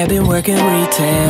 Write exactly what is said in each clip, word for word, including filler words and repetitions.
Yeah, been working retail.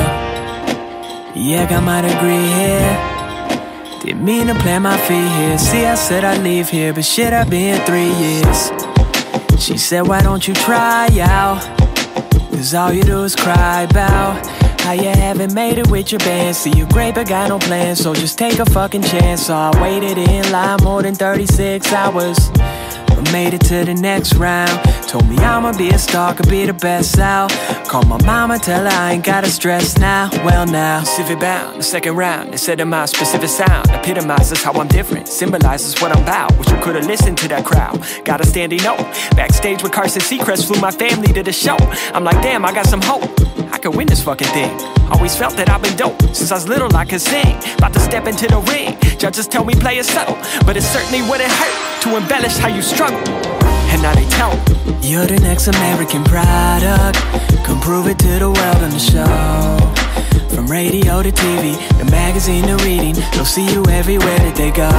Yeah, got my degree here. Didn't mean to plant my feet here. See, I said I'd leave here, but shit, I've been three years. She said, why don't you try out? Cause all you do is cry about how you haven't made it with your band. See, you're great but got no plans, so just take a fucking chance. So I waited in line more than thirty-six hours, but made it to the next round. Told me I'ma be a star, could be the best out. Called my mama, tell her I ain't gotta stress now. Well now, Civic bound, the second round. They said in my specific sound epitomizes how I'm different, symbolizes what I'm about. Wish you could've listened to that crowd. Got a standing note, backstage with Carson Seacrest, flew my family to the show. I'm like, damn, I got some hope, I could win this fucking thing. Always felt that I've been dope, since I was little I could sing. About to step into the ring, judges tell me play it subtle, but it certainly wouldn't hurt to embellish how you struggle. And now they tell me you're the next American product. Come prove it to the world on the show. From radio to T V, the magazine to reading, they'll see you everywhere that they go.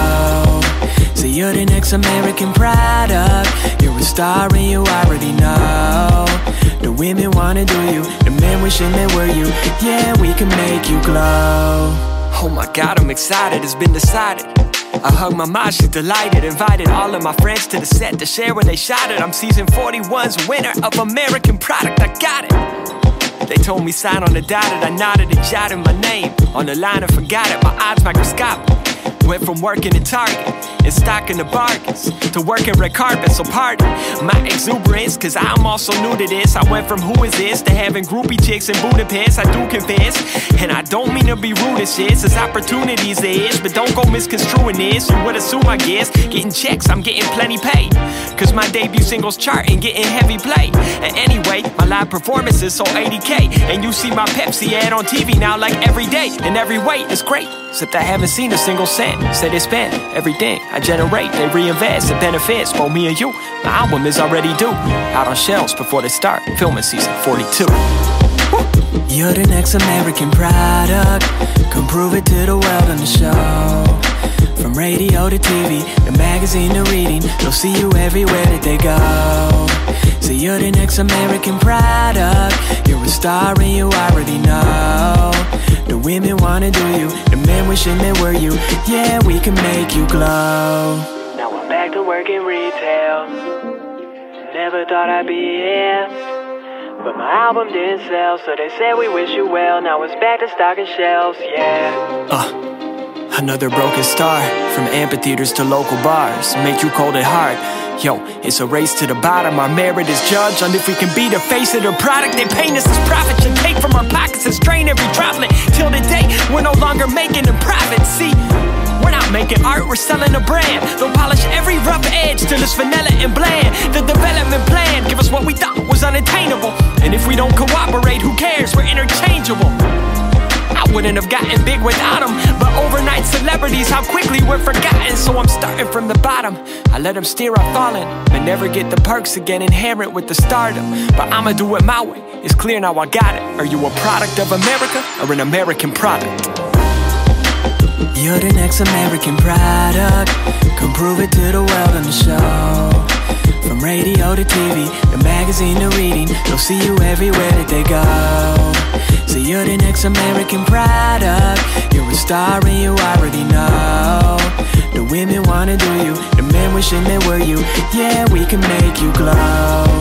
So you're the next American product. You're a star and you already know. The women wanna do you, the men wishing they were you. Yeah, we can make you glow. Oh my God, I'm excited, it's been decided. I hug my mom, she's delighted. Invited all of my friends to the set to share when they shot it. I'm season forty-one's winner of American Product, I got it. They told me sign on the dotted, I nodded and jotted my name on the line and forgot it. My odds microscopic. Went from working at Target and stocking the bargains to working red carpet, so pardon my exuberance, cause I'm also new to this. I went from who is this to having groupie chicks in Budapest, I do confess. And I don't mean to be rude as shit, since opportunities there is, but don't go misconstruing this. You would assume, I guess, getting checks, I'm getting plenty paid, cause my debut singles charting, getting heavy play. And anyway, my live performances sold eighty K, and you see my Pepsi ad on T V now like every day. And every way is great, except I haven't seen a single cent. Say they spend everything I generate, they reinvest, it benefits both me and you. My album is already due, out on shelves before they start filming season forty-two. Woo! You're the next American product. Come prove it to the world on the show. From radio to T V, the magazine to reading, they'll see you everywhere that they go. So you're the next American product. You're a star and you already know. The women wanna do you, the men wishing they were you. Yeah, we can make you glow. Now I'm back to working retail. Never thought I'd be here, but my album didn't sell, so they said we wish you well. Now it's back to stocking shelves, yeah. Uh, another broken star, from amphitheaters to local bars, make you cold at heart. Yo, it's a race to the bottom. Our merit is judged on if we can be the face of the product. They paint us as profit, should take from our pockets and strain every droplet, till the day we're no longer making them profit. See, we're not making art, we're selling a brand. They'll polish every rough edge till it's vanilla and bland. The development plan, give us what we thought was unattainable, and if we don't cooperate, who cares, we're interchangeable. I wouldn't have gotten big without them, but overnight celebrities, how quickly we're forgotten. So I'm starting from the bottom, I let them steer our falling, but never get the perks again inherent with the stardom. But I'ma do it my way, it's clear now I got it. Are you a product of America, or an American product? You're the next American product. Come prove it to the world on the show. From radio to T V, the magazine to reading, they'll see you everywhere that they go. So you're the next American product. You're a star and you already know. The women wanna do you, the men wishing they were you. Yeah, we can make you glow.